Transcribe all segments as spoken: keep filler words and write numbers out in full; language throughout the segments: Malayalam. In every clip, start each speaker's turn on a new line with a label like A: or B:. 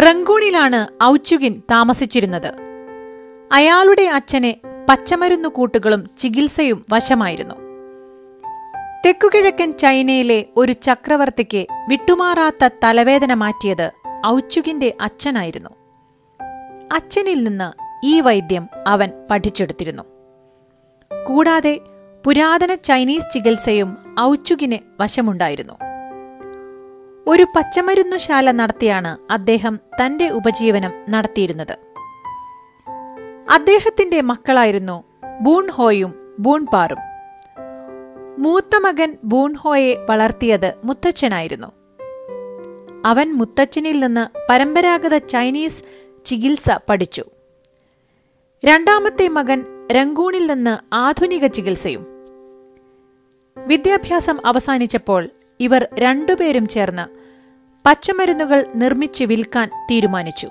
A: റങ്കൂണിലാണ് ഔച്ചുകിൻ താമസിച്ചിരുന്നത്. അയാളുടെ അച്ഛനെ പച്ചമരുന്നു കൂട്ടുകളും ചികിത്സയും വശമായിരുന്നു. തെക്കുകിഴക്കൻ ചൈനയിലെ ഒരു ചക്രവർത്തിക്ക് വിട്ടുമാറാത്ത തലവേദന മാറ്റിയത് ഔച്ചുകിന്റെ അച്ഛനായിരുന്നു. അച്ഛനിൽ നിന്ന് ഈ വൈദ്യം അവൻ പഠിച്ചെടുത്തിരുന്നു. കൂടാതെ പുരാതന ചൈനീസ് ചികിത്സയും ഔച്ചുകിന് വശമുണ്ടായിരുന്നു. ഒരു പച്ചമരുന്നുശാല നടത്തിയാണ് അദ്ദേഹം തന്റെ ഉപജീവനം നടത്തിയിരുന്നത്. അദ്ദേഹത്തിന്റെ മക്കളായിരുന്നു ബൂൺഹോയും ബൂൺപാറും. മൂത്ത മകൻ ബൂൺഹോയെ വളർത്തിയത് മുത്തച്ഛനായിരുന്നു. അവൻ മുത്തച്ഛനിൽ നിന്ന് പരമ്പരാഗത ചൈനീസ് ചികിത്സ പഠിച്ചു. രണ്ടാമത്തെ മകൻ രംഗൂണിൽ നിന്ന് ആധുനിക ചികിത്സയും. വിദ്യാഭ്യാസം അവസാനിച്ചപ്പോൾ ഇവർ രണ്ടുപേരും ചേർന്ന് പച്ചമരുന്നുകൾ നിർമ്മിച്ച് വിൽക്കാൻ തീരുമാനിച്ചു.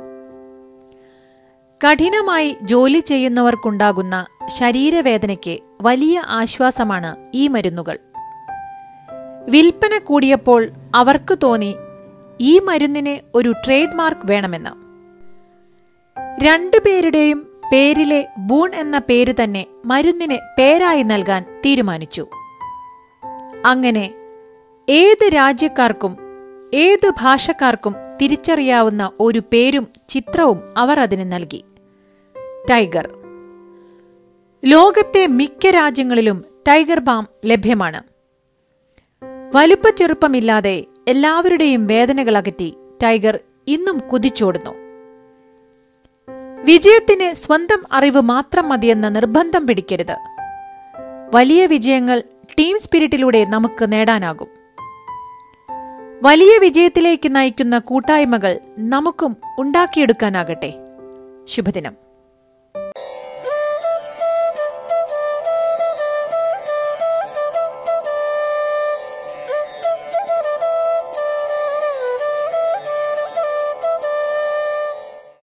A: കഠിനമായി ജോലി ചെയ്യുന്നവർക്കുണ്ടാകുന്ന ശരീരവേദനയ്ക്ക് വലിയ ആശ്വാസമാണ് ഈ മരുന്നുകൾ. വിൽപ്പന കൂടിയപ്പോൾ അവർക്ക് തോന്നി ഈ മരുന്നിന് ഒരു ട്രേഡ് മാർക്ക് വേണമെന്ന്. രണ്ടുപേരുടെയും പേരിലെ ബൂൺ എന്ന പേര് തന്നെ മരുന്നിന് പേരായി നൽകാൻ തീരുമാനിച്ചു. അങ്ങനെ ഏത് രാജ്യക്കാർക്കും ഏത് ഭാഷക്കാർക്കും തിരിച്ചറിയാവുന്ന ഒരു പേരും ചിത്രവും അവർ അതിന് നൽകി: ടൈഗർ. ലോകത്തെ മിക്ക രാജ്യങ്ങളിലും ടൈഗർ ബാം ലഭ്യമാണ്. വലുപ്പ ചെറുപ്പമില്ലാതെ എല്ലാവരുടെയും വേദനകളകറ്റി ടൈഗർ ഇന്നും കുതിച്ചോടുന്നു. വിജയത്തിന് സ്വന്തം അറിവ് മാത്രം മതിയെന്ന നിർബന്ധം പിടിക്കരുത്. വലിയ വിജയങ്ങൾ ടീം സ്പിരിറ്റിലൂടെ നമുക്ക് നേടാനാകും. വലിയ വിജയത്തിലേക്ക് നയിക്കുന്ന കൂട്ടായ്മകൾ നമുക്കും ഉണ്ടാക്കിയെടുക്കാനാകട്ടെ. ശുഭദിനം.